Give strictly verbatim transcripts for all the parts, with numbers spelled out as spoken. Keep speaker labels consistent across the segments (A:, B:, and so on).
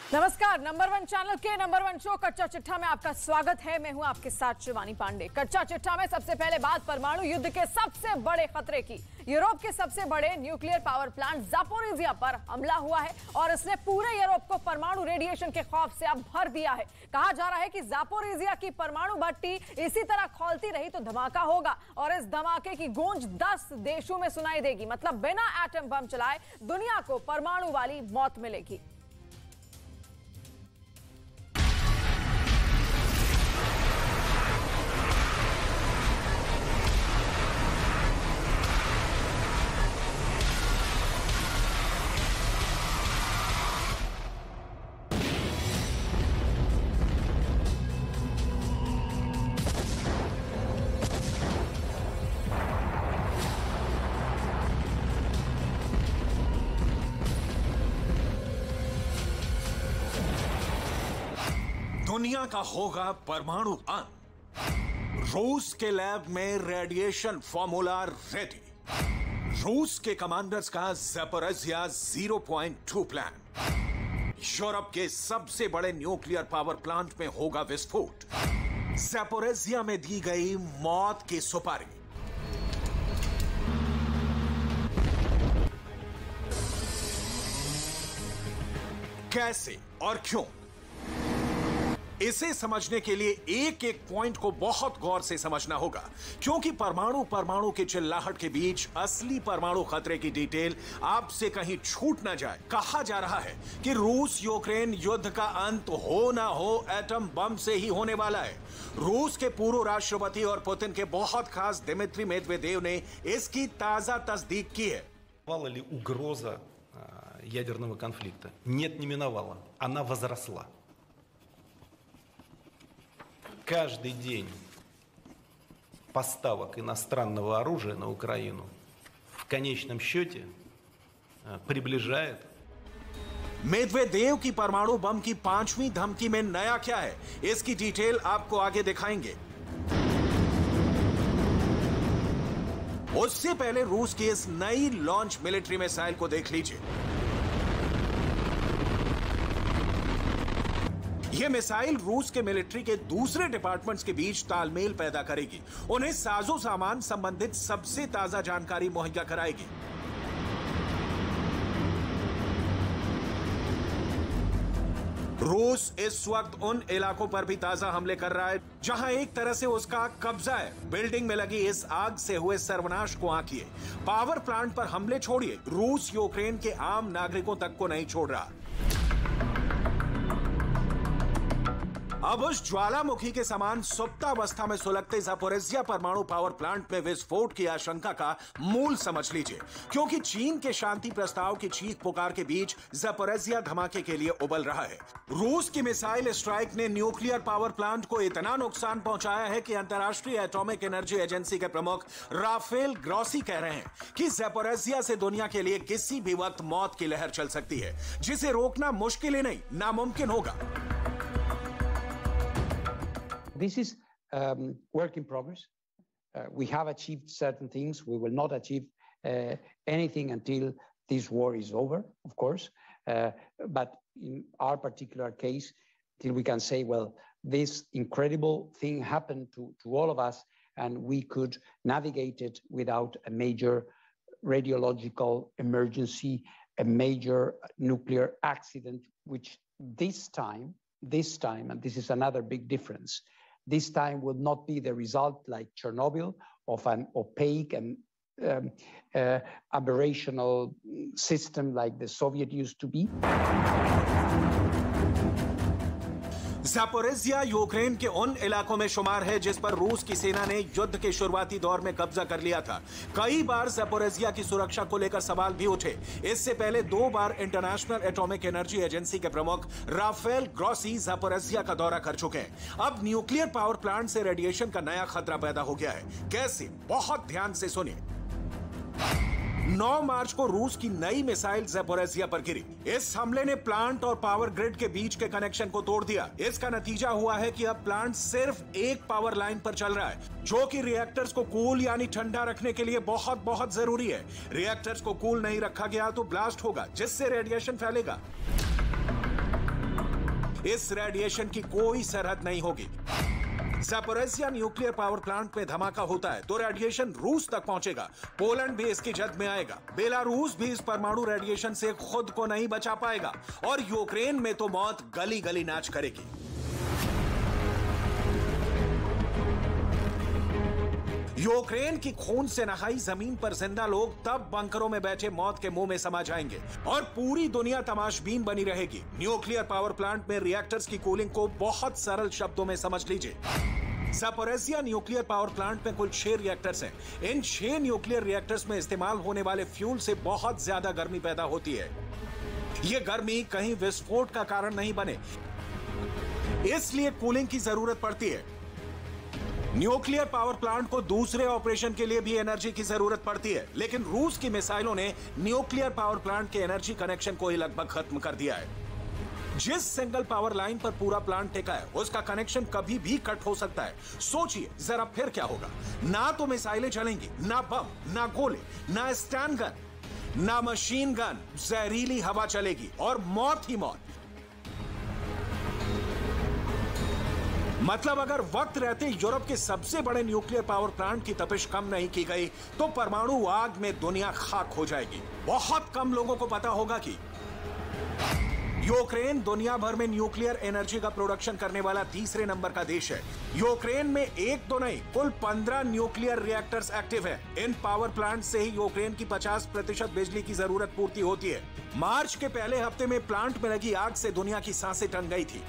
A: नमस्कार, number one channel के number one show कच्चा चिट्ठा में आपका स्वागत है। मैं हूं आपके साथ शिवानी पांडे। कच्चा चिट्ठा में सबसे पहले बात परमाणु युद्ध के सबसे बड़े खतरे की। यूरोप के सबसे बड़े न्यूक्लियर पावर प्लांट ज़ापोरिज़िया पर हमला हुआ है और इसने पूरे यूरोप को परमाणु रेडिएशन के खौफ से अब भर दिया है। कहा जा रहा है कि ज़ापोरिज़िया की परमाणु भट्टी इसी तरह खौलती रही तो धमाका होगा और इस धमाके की गूंज दस देशों में सुनाई देगी। मतलब बिना एटम बम चलाए दुनिया को परमाणु वाली मौत मिलेगी।
B: दुनिया का होगा परमाणु अंत। रूस के लैब में रेडिएशन फॉर्मूला रेडी। रूस के कमांडर्स का Zaporizhzhia zero point two plan. Europe के सबसे बड़े न्यूक्लियर पावर प्लांट में होगा विस्फोट। ज़ापोरिज़िया में दी गई मौत की सुपारी। कैसे और क्यों, इसे समझने के लिए एक एक पॉइंट को बहुत गौर से समझना होगा, क्योंकि परमाणु परमाणु की चिल्लाहट के बीच असली परमाणु खतरे की डिटेल आपसे कहीं छूट ना जाए। कहा जा रहा है कि रूस यूक्रेन युद्ध का अंत हो ना हो एटम बम से ही होने वाला है। रूस के पूर्व राष्ट्रपति और पुतिन के बहुत खास दिमित्री मेदवेदेव ने इसकी ताजा तस्दीक की है।
C: Миновала ли угроза ядерного конфликта? Нет, не миновала. Она возросла. Каждый день поставок иностранного оружия на Украину в конечном счете приближает.
B: मेदवेदेव की परमाणु बम की पांचवी धमकी में नया क्या है, इसकी डिटेल आपको आगे दिखाएंगे। उससे पहले रूस की इस नई लॉन्च मिलिट्री मिसाइल को देख लीजिए। यह मिसाइल रूस के मिलिट्री के दूसरे डिपार्टमेंट्स के बीच तालमेल पैदा करेगी, उन्हें साजो सामान संबंधित सबसे ताजा जानकारी मुहैया कराएगी। रूस इस वक्त उन इलाकों पर भी ताजा हमले कर रहा है जहां एक तरह से उसका कब्जा है। बिल्डिंग में लगी इस आग से हुए सर्वनाश को आंकिए। पावर प्लांट पर हमले छोड़िए, रूस यूक्रेन के आम नागरिकों तक को नहीं छोड़ रहा। अब उस ज्वालामुखी के समान सुप्तावस्था में सुलगते ज़ापोरिज़िया परमाणु पावर प्लांट में विस्फोट की आशंका का मूल समझ लीजिए, क्योंकि चीन के शांति प्रस्ताव की चीख पुकार के बीच ज़ापोरिज़िया धमाके के लिए उबल रहा है। रूस की मिसाइल स्ट्राइक ने न्यूक्लियर पावर प्लांट को इतना नुकसान पहुंचाया है कि अंतर्राष्ट्रीय एटॉमिक एनर्जी एजेंसी के प्रमुख राफेल ग्रॉसी कह रहे हैं कि ज़ापोरिज़िया से दुनिया के लिए किसी भी वक्त मौत की लहर चल सकती है, जिसे रोकना मुश्किल ही नहीं नामुमकिन होगा।
D: This is um, work in progress. Uh, we have achieved certain things. We will not achieve uh, anything until this war is over, of course. Uh, but in our particular case, till we can say, well, this incredible thing happened to, to all of us, and we could navigate it without a major radiological emergency, a major nuclear accident, which this time, this time, and this is another big difference, this time will not be the result like Chernobyl of an opaque and um, uh, aberrational system like the Soviet used to be.
B: Zaporizhzhia Ukraine के उन इलाकों में शुमार है जिस पर रूस की सेना ने युद्ध के शुरुआती दौर में कब्जा कर लिया था। कई बार ज़ापोरिज़िया की सुरक्षा को लेकर सवाल भी उठे। इससे पहले दो बार इंटरनेशनल एटॉमिक एनर्जी एजेंसी के प्रमुख राफेल ग्रॉसी ज़ापोरिज़िया का दौरा कर चुके हैं। अब न्यूक्लियर पावर प्लांट से रेडिएशन का नया खतरा पैदा हो गया है। कैसे? बहुत ध्यान से सुनिए। नौ मार्च को रूस की नई मिसाइल ज़ापोरिज़िया पर गिरी। इस हमले ने प्लांट और पावर ग्रिड के बीच के कनेक्शन को तोड़ दिया। इसका नतीजा हुआ है कि अब प्लांट सिर्फ एक पावर लाइन पर चल रहा है, जो कि रिएक्टर्स को कूल यानी ठंडा रखने के लिए बहुत बहुत जरूरी है। रिएक्टर्स को कूल नहीं रखा गया तो ब्लास्ट होगा, जिससे रेडिएशन फैलेगा। इस रेडिएशन की कोई सरहद नहीं होगी। ज़ैपोरिज़िया न्यूक्लियर पावर प्लांट में धमाका होता है तो रेडिएशन रूस तक पहुंचेगा। पोलैंड भी इसकी जद में आएगा। बेलारूस भी इस परमाणु रेडिएशन से खुद को नहीं बचा पाएगा और यूक्रेन में तो मौत गली गली नाच करेगी। यूक्रेन की खून से नहाई जमीन पर जिंदा लोग तब बंकरों में बैठे मौत के मुंह में समा जाएंगे और पूरी दुनिया तमाशबीन बनी रहेगी। न्यूक्लियर पावर प्लांट में रिएक्टर्स की कूलिंग को बहुत सरल शब्दों में समझ लीजिए। ज़ैपोरिज़िया न्यूक्लियर पावर प्लांट में कुल छह रिएक्टर्स हैं। इन छह न्यूक्लियर रिएक्टर्स में इस्तेमाल होने वाले फ्यूल से बहुत ज्यादा गर्मी पैदा होती है। यह गर्मी कहीं विस्फोट का कारण नहीं बने, इसलिए कूलिंग की जरूरत पड़ती है। न्यूक्लियर पावर प्लांट को दूसरे ऑपरेशन के लिए भी एनर्जी की जरूरत पड़ती है, लेकिन रूस की मिसाइलों ने न्यूक्लियर पावर प्लांट के एनर्जी कनेक्शन को ही लगभग खत्म कर दिया है। जिस सिंगल पावर लाइन पर पूरा प्लांट टिका है उसका कनेक्शन कभी भी कट हो सकता है। सोचिए जरा फिर क्या होगा। ना तो मिसाइलें चलेंगी, ना बम, ना गोले, ना स्टैंड गन, ना मशीन गन, जहरीली हवा चलेगी और मौत ही मौत। मतलब अगर वक्त रहते यूरोप के सबसे बड़े न्यूक्लियर पावर प्लांट की तपिश कम नहीं की गई तो परमाणु आग में दुनिया खाक हो जाएगी। बहुत कम लोगों को पता होगा कि यूक्रेन दुनिया भर में न्यूक्लियर एनर्जी का प्रोडक्शन करने वाला तीसरे नंबर का देश है। यूक्रेन में एक तो नहीं कुल पंद्रह न्यूक्लियर रिएक्टर्स एक्टिव है। इन पावर प्लांट से ही यूक्रेन की पचास प्रतिशत बिजली की जरूरत पूर्ति होती है। मार्च के पहले हफ्ते में प्लांट में लगी आग से दुनिया की सांसें टन गई थी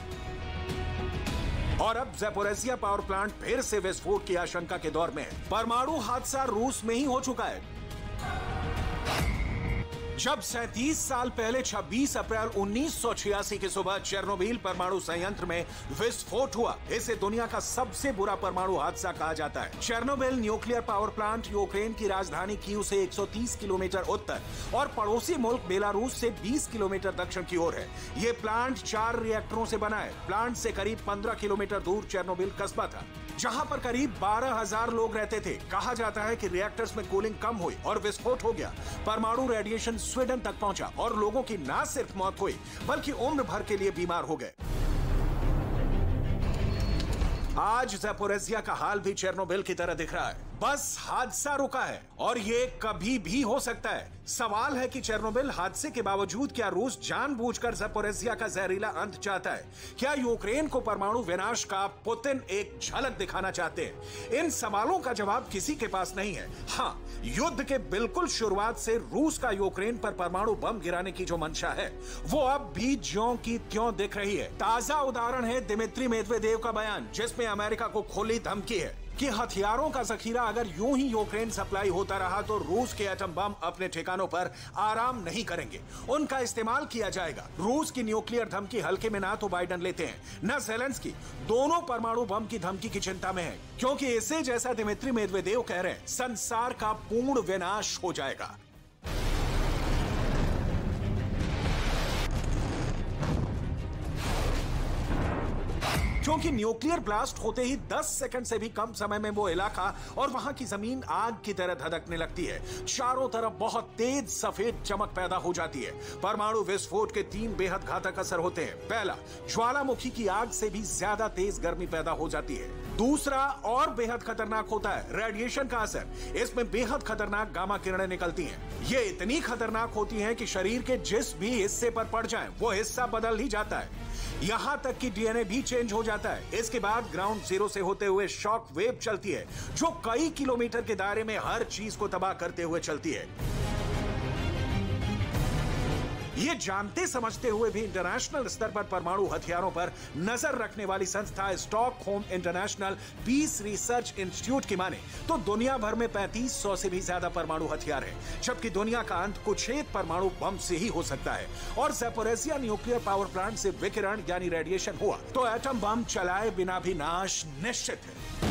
B: और अब ज़ैपोरिज़िया पावर प्लांट फिर से विस्फोट की आशंका के दौर में है। परमाणु हादसा रूस में ही हो चुका है। जब सैंतीस साल पहले छब्बीस अप्रैल उन्नीस सौ छियासी की सुबह चेर्नोबिल परमाणु संयंत्र में विस्फोट हुआ। इसे दुनिया का सबसे बुरा परमाणु हादसा कहा जाता है। Chernobyl nuclear power plant Ukraine की राजधानी कीव से एक सौ तीस किलोमीटर उत्तर और पड़ोसी मुल्क बेलारूस से बीस किलोमीटर दक्षिण की ओर है। ये प्लांट चार रिएक्टरों से बना है। प्लांट से करीब पंद्रह किलोमीटर दूर चेर्नोबिल कस्बा था जहां पर करीब बारह हजार लोग रहते थे। कहा जाता है कि रिएक्टर्स में कूलिंग कम हुई और विस्फोट हो गया। परमाणु रेडिएशन स्वीडन तक पहुंचा और लोगों की न सिर्फ मौत हुई बल्कि उम्र भर के लिए बीमार हो गए। आज ज़ैपोरिज़िया का हाल भी चेर्नोबिल की तरह दिख रहा है। बस हादसा रुका है और ये कभी भी हो सकता है। सवाल है कि चेर्नोबिल हादसे के बावजूद क्या रूस जानबूझकर ज़ैपोरिज़िया का जहरीला अंत चाहता है? क्या यूक्रेन को परमाणु विनाश का पुतिन एक झलक दिखाना चाहते हैं? इन सवालों का जवाब किसी के पास नहीं है। हाँ, युद्ध के बिल्कुल शुरुआत से रूस का यूक्रेन पर परमाणु बम गिराने की जो मंशा है वो अब भी ज्यों की त्यों दिख रही है। ताजा उदाहरण है दिमित्री मेदवेदेव का बयान, जिसमें अमेरिका को खुली धमकी है कि हथियारों का जखीरा अगर यूं ही यूक्रेन सप्लाई होता रहा तो रूस के एटम बम अपने ठिकानों पर आराम नहीं करेंगे, उनका इस्तेमाल किया जाएगा। रूस की न्यूक्लियर धमकी हल्के में ना तो बाइडेन लेते हैं न ज़ेलेंस्की, दोनों परमाणु बम की धमकी की चिंता में है, क्योंकि इसे जैसा दिमित्री मेदवेदेव कह रहे हैं संसार का पूर्ण विनाश हो जाएगा। क्योंकि न्यूक्लियर ब्लास्ट होते ही दस सेकंड से भी कम समय में वो इलाका और वहां की जमीन आग की तरह धधकने लगती है। चारों तरफ बहुत तेज सफेद चमक पैदा हो जाती है। परमाणु विस्फोट के तीन बेहद घातक असर होते हैं। पहला, ज्वालामुखी की आग से भी ज्यादा तेज गर्मी पैदा हो जाती है। दूसरा और बेहद खतरनाक होता है रेडिएशन का असर। इसमें बेहद खतरनाक गामा किरणें निकलती हैं। ये इतनी खतरनाक होती हैं कि शरीर के जिस भी हिस्से पर पड़ जाएं, वो हिस्सा बदल ही जाता है। यहां तक कि डीएनए भी चेंज हो जाता है। इसके बाद ग्राउंड जीरो से होते हुए शॉक वेव चलती है जो कई किलोमीटर के दायरे में हर चीज को तबाह करते हुए चलती है। ये जानते समझते हुए भी इंटरनेशनल स्तर पर परमाणु हथियारों पर नजर रखने वाली संस्था Stockholm international peace research institute की माने तो दुनिया भर में पैंतीस सौ से भी ज्यादा परमाणु हथियार हैं, जबकि दुनिया का अंत कुछ एक परमाणु बम से ही हो सकता है। और ज़ैपोरिज़िया न्यूक्लियर पावर प्लांट से विकिरण यानी रेडिएशन हुआ तो एटम बम चलाए बिना भी नाश निश्चित है।